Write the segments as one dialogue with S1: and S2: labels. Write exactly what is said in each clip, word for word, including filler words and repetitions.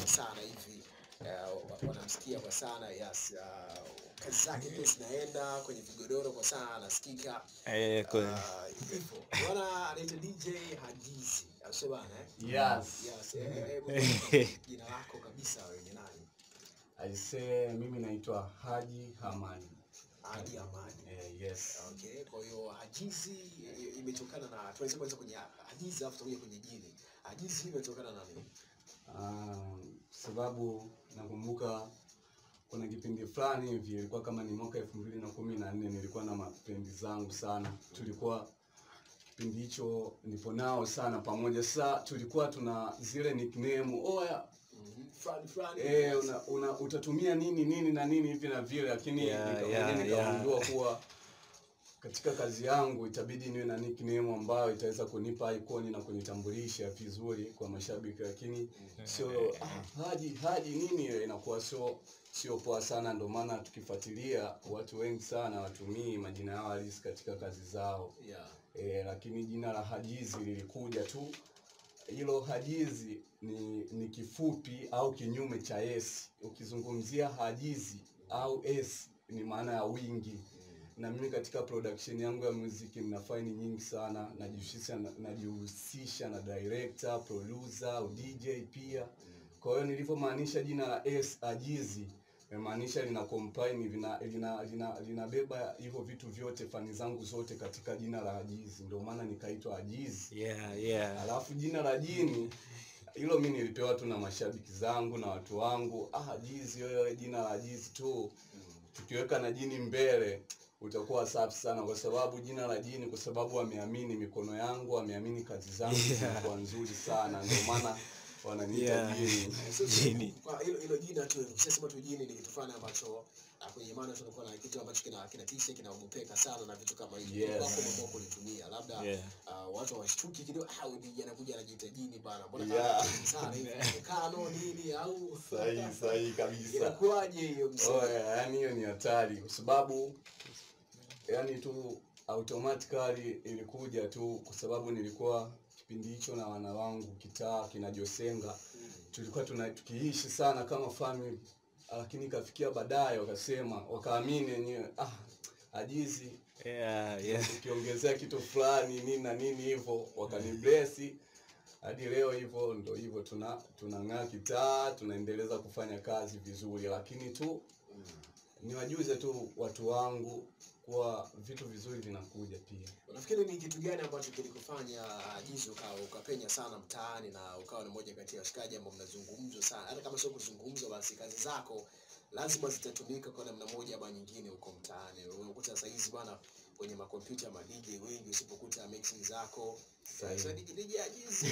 S1: sana hivi. Uh, wanamsikia kwa sana, yes. Uh, kazi zake pia zinaenda kwenye vigodoro kwa sana, anasikika.
S2: Eh, kweli.
S1: Uh, bwana anaitwa D J Hajizi. Sio bana eh?
S3: Yes.
S1: Yes. Eh, eh, jina lako kabisa wewe ni nani?
S3: I say mimi naitwa Haji Hamani.
S1: Haji Hamani.
S3: Eh, yes.
S1: Okay, kwa hiyo Hajizi imetokana na, tuanze kwanza kwenye Hajizi afu tuje kwenye jini. Hajizi imetokana na nini?
S3: Ah, sababu nakumbuka kuna kipindi fulani hivi ilikuwa kama ni mwaka elfu mbili na kumi na nne, nilikuwa na mapendi zangu sana. Tulikuwa kipindi hicho nipo nao sana pamoja. Sasa tulikuwa tuna zile nickname, oya
S1: Frani frani.
S3: eh una, una utatumia nini nini na nini hivi na vile, lakini
S2: Yeah,
S3: nikakuja
S2: yeah,
S3: nikagundua
S2: yeah.
S3: kuwa katika kazi yangu itabidi niwe na nickname ambayo itaweza kunipa icon na kunitambulisha vizuri kwa mashabiki, lakini sio ah, Haji Haji nini ile inakuwa sio sio poa sana. Ndio maana tukifuatilia watu wengi sana watumii majina yao halisi katika kazi zao.
S1: Yeah.
S3: E, lakini jina la Hajizi lilikuja tu. Hilo Hajizi ni ni kifupi au kinyume cha S. Ukizungumzia Hajizi au S ni maana ya wingi. Na mimi katika production yangu ya muziki nina faini nyingi sana, najihusisha na, najihusisha na director, producer, D J pia. Kwa hiyo nilipomaanisha jina la S Hajizi, nimaanisha lina combine lina lina lina linabeba hivyo vitu vyote, fani zangu zote katika jina la Hajizi. Ndio maana nikaitwa Hajizi.
S2: Yeah, yeah.
S3: Alafu jina la jini hilo mimi nilipewa tu na mashabiki zangu na watu wangu. Ah, Hajizi wewe, jina la Hajizi tu. Tukiweka na jini mbele utakuwa safi sana, kwa sababu jina la jini, kwa sababu wameamini mikono yangu, wameamini kazi zangu zinakuwa yeah. nzuri sana, ndio maana wananiita yeah. jini.
S1: Jini. Kwa hilo hilo jina tu, ukisema tu jini ni kitu fulani ambacho kwenye maana tunakuwa na kitu ambacho kina kina tisha kinaogopeka sana na vitu kama hivyo.
S3: Yes.
S1: Kwa sababu kulitumia labda
S2: Yeah.
S1: uh, watu washtuki kidogo, ah huyu anakuja anajiita jini bana. Mbona
S3: Yeah.
S1: kama sana hivi kano nini au
S3: Sahi sahi kabisa.
S1: Inakuaje hiyo msemo?
S3: Oh, yeah, yani hiyo ni hatari kwa sababu yani tu automatically ilikuja tu kwa sababu nilikuwa kipindi hicho na wana wangu kitaa kina Josenga. Tulikuwa tuna tukiishi sana kama family, lakini kafikia baadaye wakasema wakaamini wenyewe, ah Hajizi
S2: Yeah, yeah.
S3: ukiongezea kitu fulani nini na nini hivyo, wakanibless hadi leo hivyo. Ndio hivyo tuna tunang'aa kitaa, tunaendeleza kufanya kazi vizuri, lakini tu niwajuze tu watu wangu kwa vitu vizuri vinakuja pia.
S1: Unafikiri ni kitu gani ambacho kilikufanya Hajizi ukawa ukapenya sana mtaani na ukawa ni moja kati ya washikaji ambao mnazungumzwa sana? Hata kama sio kuzungumzwa, basi kazi zako lazima zitatumika kwa namna moja au nyingine huko mtaani. Unakuta sasa hizi bwana kwenye makompyuta ma D J wengi, usipokuta mixing zako sasa D J Hajizi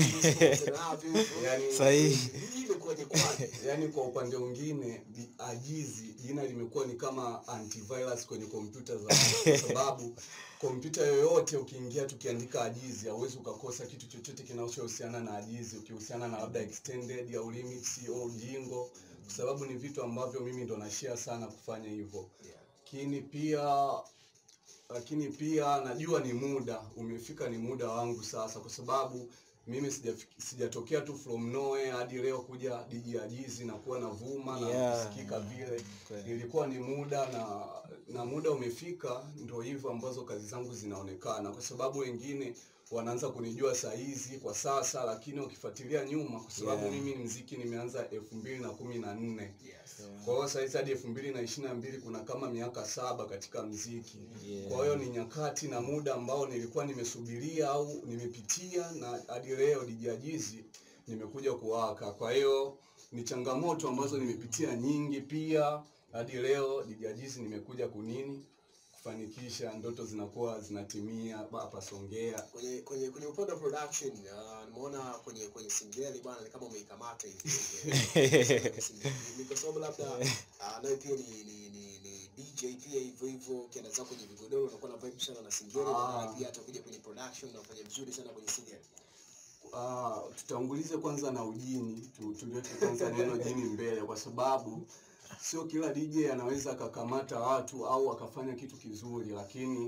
S3: yani
S2: Sahihi.
S1: ile kwaje kwaje.
S3: Yani kwa upande mwingine Hajizi jina limekuwa ni kama antivirus kwenye kompyuta za kwa sababu kompyuta yoyote ukiingia tukiandika Hajizi hauwezi ukakosa kitu chochote kinachohusiana na Hajizi, ukihusiana na labda extended au remix au jingo, kwa sababu ni vitu ambavyo mimi ndo na share sana kufanya hivyo. Lakini pia lakini pia najua ni muda umefika, ni muda wangu sasa, kwa sababu mimi sijatokea tu from nowhere hadi leo kuja D J Hajizi na kuwa na vuma na
S2: Yeah.
S3: kusikika vile.
S2: Okay.
S3: Ilikuwa ni muda na na muda umefika, ndio hivyo ambazo kazi zangu zinaonekana, kwa sababu wengine wanaanza kunijua saa hizi kwa sasa, lakini ukifuatilia nyuma, kwa sababu
S2: Yeah.
S3: mimi muziki nimeanza elfu mbili na kumi na nne.
S1: Yes.
S3: Kwa hiyo sasa hadi elfu mbili na ishirini na mbili kuna kama miaka saba katika muziki.
S2: Yeah.
S3: Kwa hiyo ni nyakati na muda ambao nilikuwa nimesubiria au nimepitia, na hadi leo D J Hajizi nimekuja kuwaka. Kwa hiyo ni changamoto ambazo nimepitia nyingi pia, hadi leo D J Hajizi nimekuja kunini kufanikisha ndoto zinakuwa zinatimia hapa Songea.
S1: Kwenye kwenye kwenye upande wa production, uh, nimeona kwenye kwenye single bwana ni kama umeikamata hivi. Ni kwa sababu labda uh, nayo pia ni ni ni, ni D J pia hivyo hivyo, ukienda zako kwenye vigodoro unakuwa na vibe sana na single,
S3: Ah.
S1: na pia hata kuja kwenye production unafanya vizuri sana kwenye single.
S3: Ah, tutangulize kwanza na ujini, tu, tuliweke kwanza neno jini mbele, kwa sababu sio kila D J anaweza akakamata watu au akafanya kitu kizuri, lakini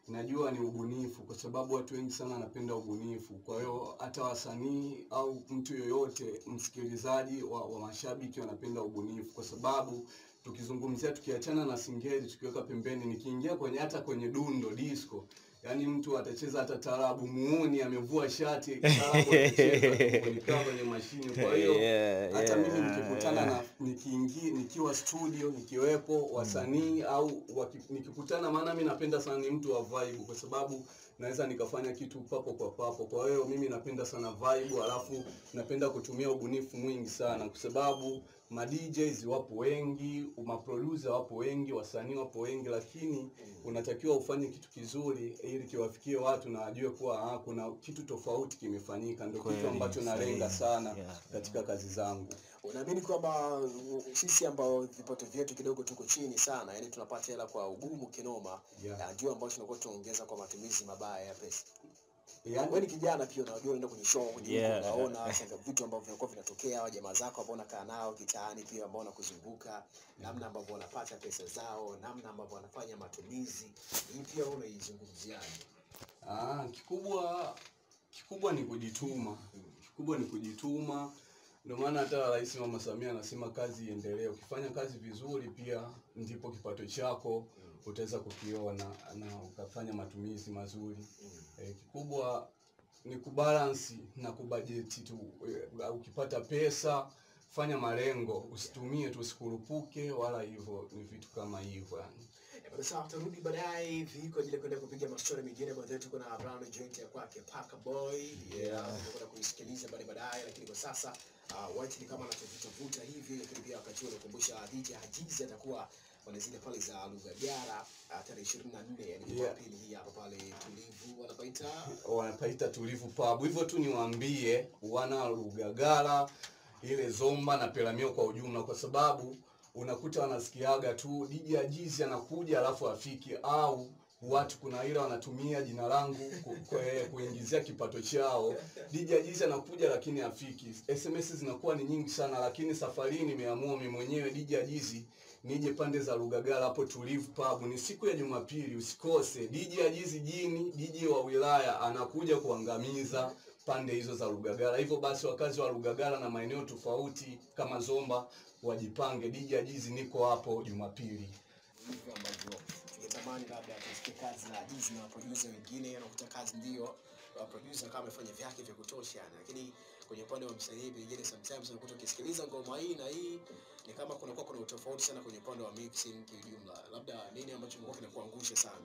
S3: najua ni ubunifu, kwa sababu watu wengi sana wanapenda ubunifu. Kwa hiyo hata wasanii au mtu yoyote msikilizaji wa, wa mashabiki wanapenda ubunifu, kwa sababu tukizungumzia, tukiachana na singeli tukiweka pembeni, nikiingia kwenye hata kwenye dundo disco, yani mtu atacheza hata tarabu, muuni amevua shati, tarabu atacheza kwenye mashine. Kwa hiyo
S2: Yeah,
S3: hata
S2: yeah,
S3: mimi nikikutana
S2: yeah.
S3: na nikiingia nikiwa studio nikiwepo wasanii au waki, nikikutana, maana mimi napenda sana, ni mtu wa vibe, kwa sababu naweza nikafanya kitu papo kwa papo. Kwa hiyo mimi napenda sana vibe, alafu napenda kutumia ubunifu mwingi sana, kwa sababu ma D Js wapo wengi, ma producer wapo wengi, wasanii wapo wengi, lakini unatakiwa ufanye kitu kizuri ili kiwafikie watu na wajue kuwa ah, kuna kitu tofauti kimefanyika. Ndio kitu ambacho nalenga sana katika kazi zangu.
S1: Unaamini kwamba sisi ambao vipato vyetu kidogo tuko chini sana, yani tunapata hela kwa ugumu kinoma, yeah, ndio ambao tunakuwa tunaongeza kwa matumizi mabaya ya pesa? Yani wewe ni kijana pia, unajua unaenda kwenye show, kwenye
S2: Yeah.
S1: unaona vitu ambavyo vinakuwa vinatokea, jamaa zako ambao unakaa nao kitaani pia ambao wanakuzunguka, namna ambavyo wanapata pesa zao, namna ambavyo wanafanya matumizi, hii pia unaizungumziaje?
S3: Ah, kikubwa kikubwa ni kujituma. Kikubwa ni kujituma. Ndio maana hata Rais Mama Samia anasema kazi iendelee. Ukifanya kazi vizuri pia ndipo kipato chako utaweza kukiona na ukafanya matumizi mazuri. E, kikubwa ni kubalance na kubudget tu. E, ukipata pesa fanya malengo, usitumie tu, usikurupuke wala hivyo, ni vitu kama hivyo yani.
S1: Sasa tutarudi baadaye hivi kwa ajili ya kwenda kupiga mastori mengine. Baadaye tuko na Brown joint ya kwake Paka Boy, yeah, tutakwenda kuisikiliza baadaye baadaye, lakini kwa sasa uh, White ni kama anatuvuta hivi, lakini pia wakati ule kukumbusha D J Hajizi atakuwa wanazile pale za Lugagara tarehe ishirini na nne, yani Jumapili hii hapa pale Tulivu, wanapaita
S3: wanapaita Tulivu Pub. Hivyo tu niwaambie wana Lugagara, ile Zomba na Pelamio kwa ujumla, kwa sababu unakuta wanasikiaga tu D J Hajizi anakuja alafu afiki, au watu kuna ile wanatumia jina langu kuingizia kipato chao. D J Hajizi anakuja lakini afiki. S M S zinakuwa ni nyingi sana, lakini safari hii nimeamua mimi mwenyewe D J Hajizi nije pande za Lugagara hapo Tulivu Pub. Ni siku ya Jumapili, usikose. D J Hajizi jini, D J wa wilaya anakuja kuangamiza pande hizo za Lugagara. Hivyo basi wakazi wa Lugagara na maeneo tofauti kama Zomba wajipange. D J Hajizi niko hapo Jumapili.
S1: Hivyo ambavyo tungetamani labda tusikie kazi na Hajizi na producer wengine, anakuta kazi ndio wa producer kama amefanya vyake vya kutosha, lakini kwenye upande wa msanii pengine sometimes unakuta ukisikiliza ngoma hii na hii ni kama kuna kwa kuna utofauti sana kwenye upande wa mixing kwa jumla. Labda nini ambacho mko kinakuangusha sana?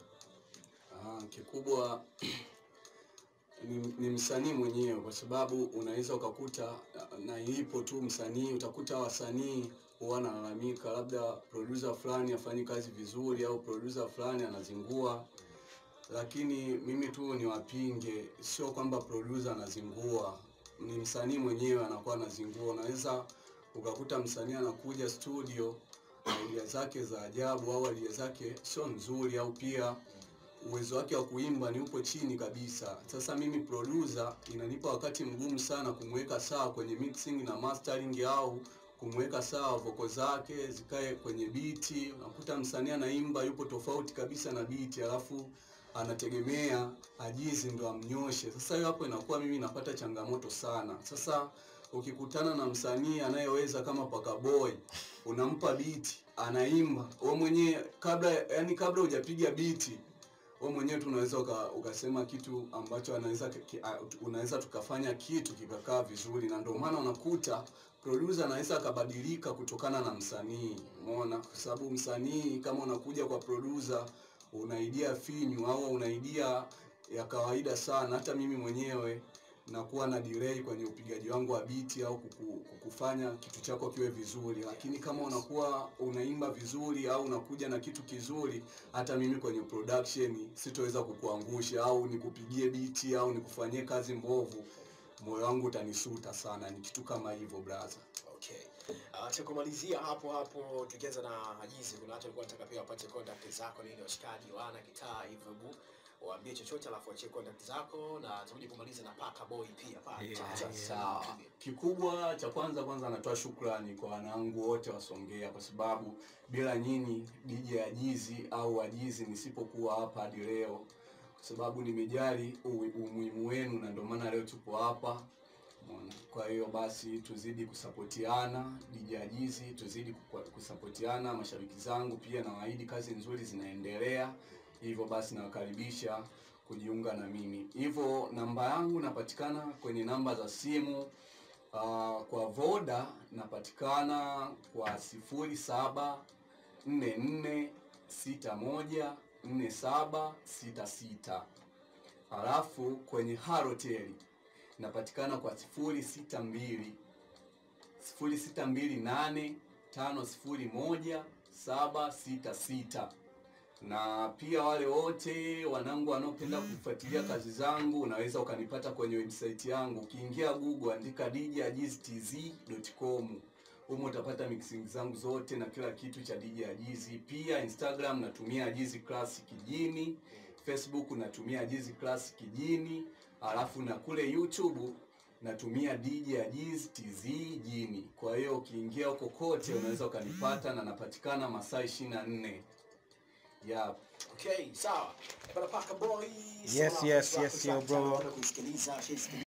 S3: Ah, kikubwa ni, ni msanii mwenyewe, kwa sababu unaweza ukakuta na ipo tu msanii, utakuta wasanii wanalalamika labda producer fulani afanye kazi vizuri au producer fulani anazingua, lakini mimi tu niwapinge, sio kwamba producer anazingua, ni msanii mwenyewe anakuwa anazingua. Unaweza ukakuta msanii anakuja studio idea zake za ajabu au idea zake sio nzuri, au pia uwezo wake wa kuimba ni upo chini kabisa. Sasa mimi producer inanipa wakati mgumu sana kumweka sawa kwenye mixing na mastering, au kumweka sawa voko zake zikae kwenye beat. Unakuta msanii anaimba yupo tofauti kabisa na beat, alafu anategemea Hajizi ndo amnyoshe. Sasa hiyo hapo inakuwa mimi napata changamoto sana. Sasa ukikutana na msanii anayeweza kama Paka Boy, unampa beat, anaimba, wewe mwenyewe kabla yani kabla hujapiga beat, wewe mwenyewe tunaweza uka, ukasema kitu ambacho anaweza unaweza tukafanya kitu kikakaa vizuri. Na ndio maana unakuta producer anaweza akabadilika kutokana na msanii. Umeona? Kwa sababu msanii kama unakuja kwa producer una idea finyu au una idea ya kawaida sana, hata mimi mwenyewe nakuwa na delay kwenye upigaji wangu wa beat au kuku, kukufanya kitu chako kiwe vizuri. Lakini kama unakuwa unaimba vizuri au unakuja na kitu kizuri, hata mimi kwenye production sitoweza kukuangusha au nikupigie beat au nikufanyie kazi mbovu, moyo wangu utanisuta sana. Ni kitu kama hivyo brother.
S1: Okay. Uh, cha kumalizia hapo hapo tukianza na Hajizi, kuna watu walikuwa wanataka pia wapate contact zako nini, washikaji wana kitaa hivyo bu waambie chochote alafu achie contact zako, na tutakuja kumaliza na Paka Boy pia pale.
S3: Yeah, yeah. Sawa. Kikubwa cha kwanza kwanza natoa shukrani kwa wanangu wote wa Songea, kwa sababu bila nyinyi D J Hajizi au Hajizi nisipokuwa hapa hadi leo kwa sababu nimejali umuhimu wenu na ndio maana leo tupo hapa. Kwa hiyo basi tuzidi kusapotiana D J Ajizi, tuzidi kusapotiana mashabiki zangu, pia na waahidi kazi nzuri zinaendelea. Hivyo basi nawakaribisha kujiunga na mimi. Hivyo namba yangu napatikana kwenye namba za simu. Uh, kwa Voda napatikana kwa sifuri saba nne nne sita moja nne saba sita sita. Halafu kwenye Halotel napatikana kwa sifuri sita mbili sifuri sita mbili nane tano sifuri moja saba sita sita. Na pia wale wote wanangu wanaopenda kufuatilia kazi zangu, unaweza ukanipata kwenye website yangu. Ukiingia Google andika d j ajizi t z dot com. Humo utapata mixing zangu zote na kila kitu cha D J Ajizi. Pia Instagram natumia Ajizi Classic Jini, Facebook natumia Ajizi Classic Jini, alafu na kule YouTube natumia D J Ajizi T Z Jini. Kwa hiyo ukiingia huko kote unaweza ukanipata na napatikana masaa ishirini na nne. Yeah.
S1: Okay, sawa. Barapaka boy.
S2: Yes, yes, yes, yo bro.